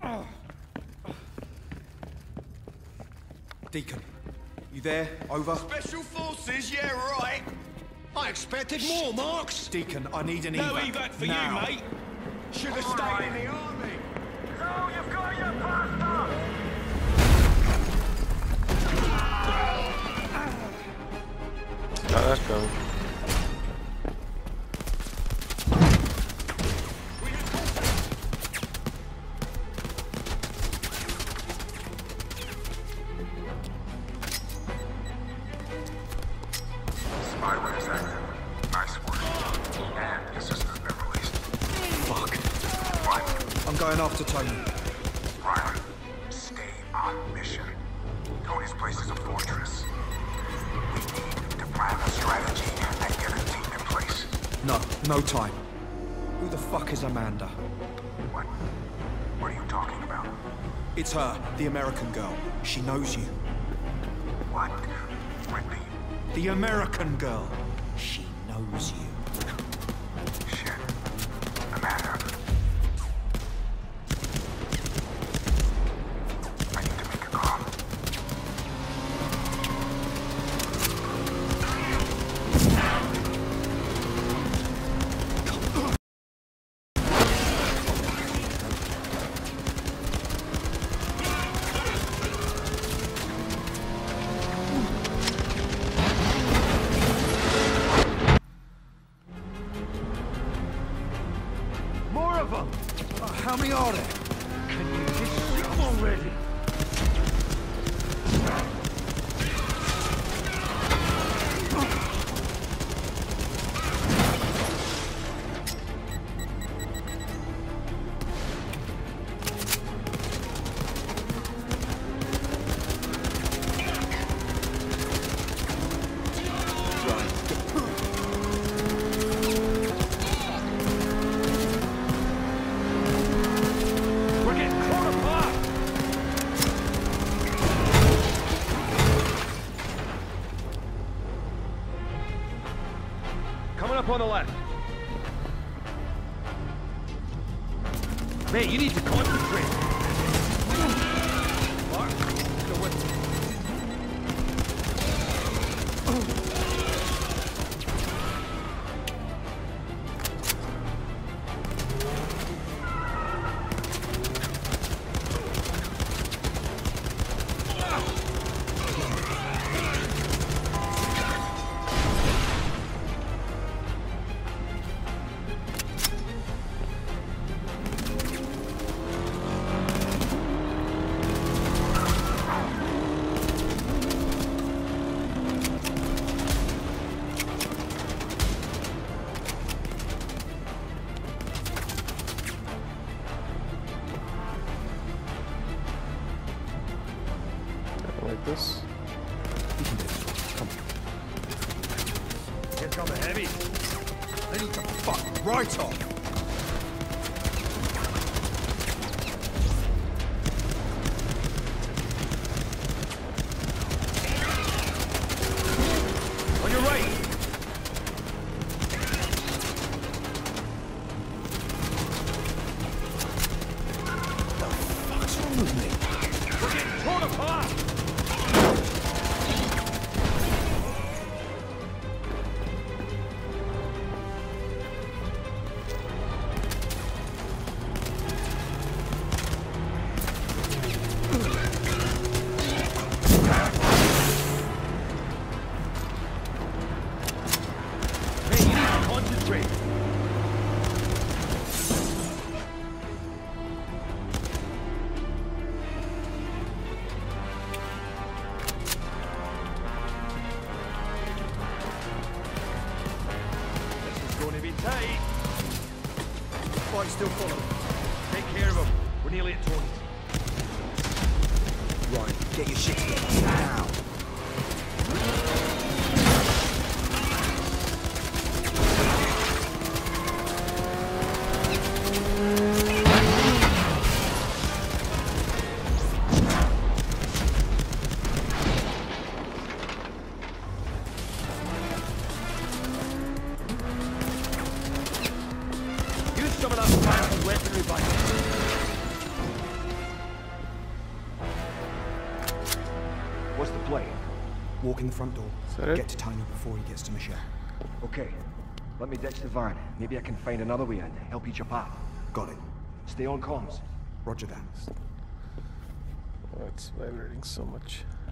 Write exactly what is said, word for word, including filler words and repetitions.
Deacon, you there? Over? Special forces, yeah, right. I expected more, Marks. Deacon, I need an evac. No evac for now. you, mate. Should have stayed right. in the army. So you've got your pasta! Oh, that's cool. Spyware is active. Nice work. And the system's been released. Fuck. What? I'm going after Tony. Riley, stay on mission. Tony's place is a fortress. We need to plan a strategy and get a team in place. No, no time. Who the fuck is Amanda? What? What are you talking about? It's her, the American girl. She knows you. What? Repeat. The American girl. She knows you. Shit. Amanda. I need to make a call. More of them! Uh, how many are there? Can you just come already? We're getting torn apart! Coming up on the left. Mate, you need to concentrate. Mark, go with me. Like this. You can do it. Come on. Here come the heavy. They need to fuck right off. On your right. What's wrong with me? We're getting torn apart! Hey, you need to concentrate. This is going to be tight. Fight still following. Take care of him. We're nearly at Tony's. Right, get your shit together now. Use some of that powerful weaponry by What's the play? Walk in the front door. Is that it? Get to Tyler before he gets to Michelle. Okay. Let me ditch the van. Maybe I can find another way in. Help each your path. Got it. Stay on comms. Roger that. Oh, it's vibrating so much.